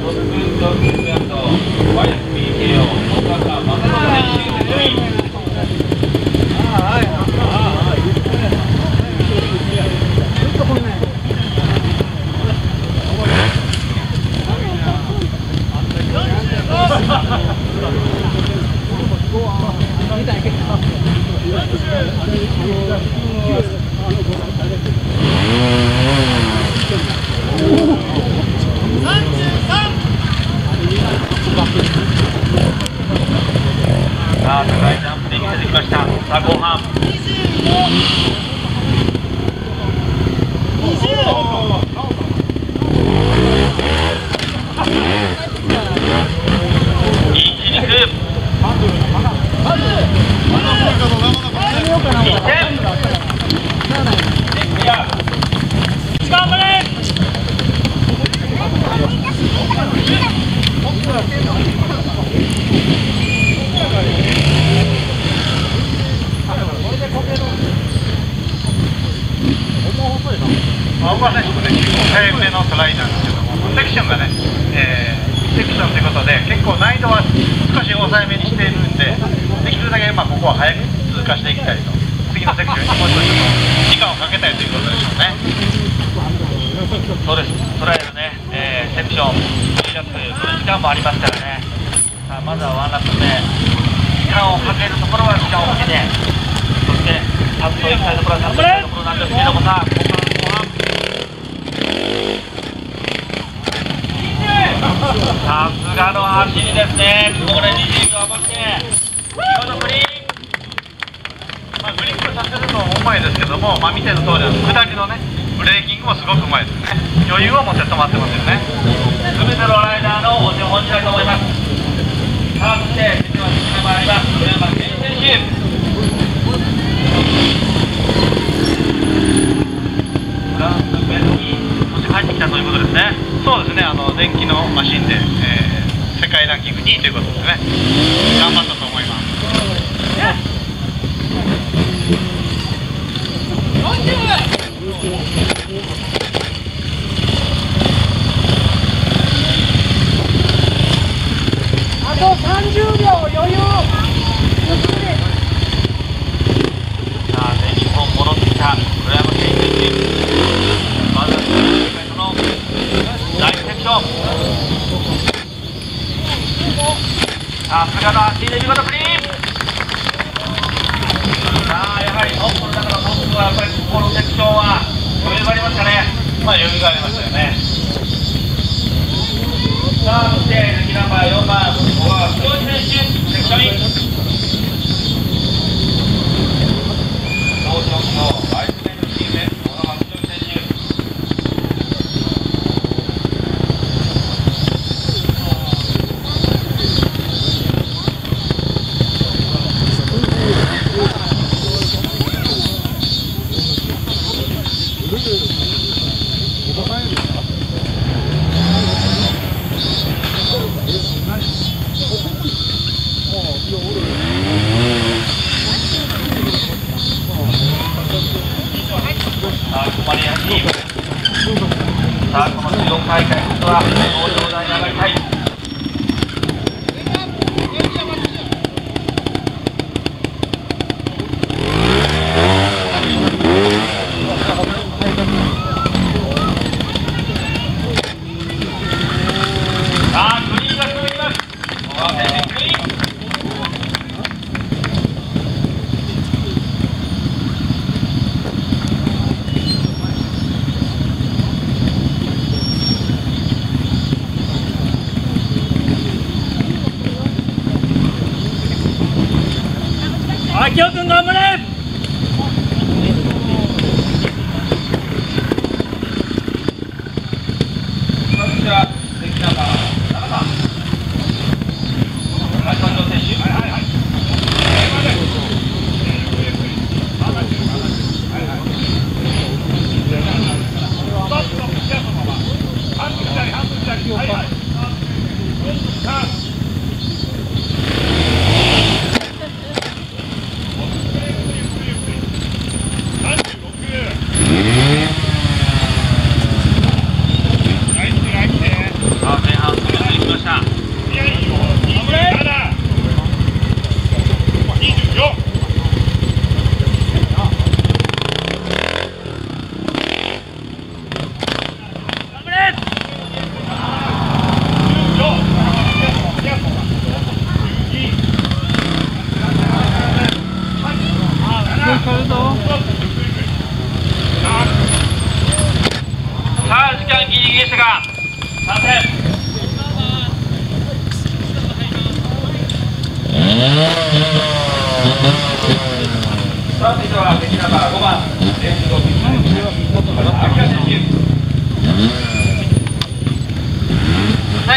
さあ高いジャンプで見せてきました。さあ後半小川選手もね、結構速めのトライなんですけども、セクションがね、セクションということで、結構難易度は少し抑えめにしているんで、できるだけここは早く通過していきたいと、次のセクションにもうちょっと時間をかけたいということでしょうね。 そうです、捉えるね、セクション、2ラップ、この時間もありますからね。さあまずは1ラップ目、時間をかけるところは時間をかけて、そしてちゃんと行きたいところはちゃんと行きたいところなんですけれども、さあここから後半さすがの走りですね。これ20秒余って見事クリーン。 グリップさせるのもうまいですけども、見ての通り下りのね、ブレーキングもすごくうまいですね。余裕を持って止まってますよね。 全てのライダーのお手本したいと思います。さあそして実は次が参ります。村山健選手。フランスベルギーそして帰ってきたということですね。 そうですね、電気のマシンで、世界ランキング2位ということですね。頑張ったと思います。 あと30秒余裕。 さあ全日本戻ってきた村山健選手。まずはその第1セクション。さすがの走りで見事クリーン。さあやはりトップの中のトップはやっぱりこのセクションは余裕がありますかね。 余裕がありましたよね。 さあそして次ナンバー4番小川清志選手セクションイン。東京のアイスメントチーム小川清志選手。さあ、コマリアチーム。さあ、この14大会としては表彰台に上がりたい。さあ、クリーンが続きます。小川選手、クリーン。 秋夫君頑張れ。 こちら、敵ナンバー7番。中島選手。 ナイス。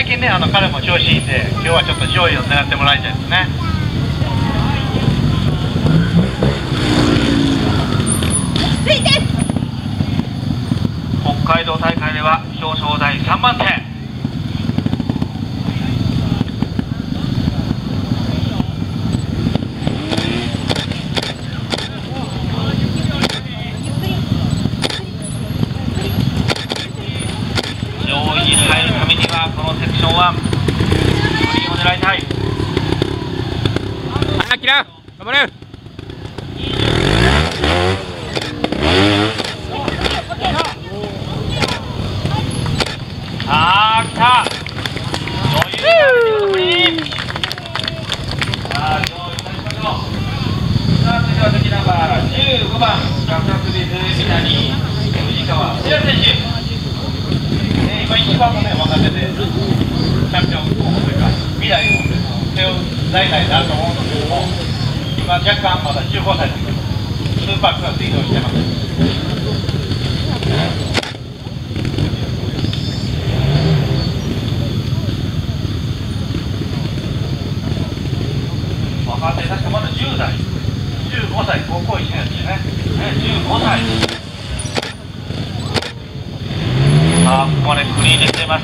最近ね彼も調子いいんで、今日はちょっと上位を狙ってもらいたいですね。 北海道大会では表彰台3番手。上位に入るためにはこのセクション1グリーンを狙いたい。 あきら頑張れ。 来た余裕があるグリーン。さあ上位に立ちましょう。さあそれでは敵ナンバー15番ガサスビズ三谷藤川聖也選手。 今一番のね若手でチャンピオン候補というか未来を背負う代々になると思うんですけども、今若干まだ15歳ですけどスーパークラス移動してます。 若手確かまだ10代 15歳高校1年ですね。 15歳。さあここまでクリーンできています。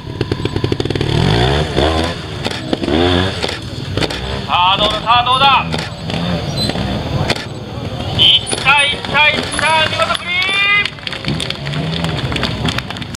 さあどうだ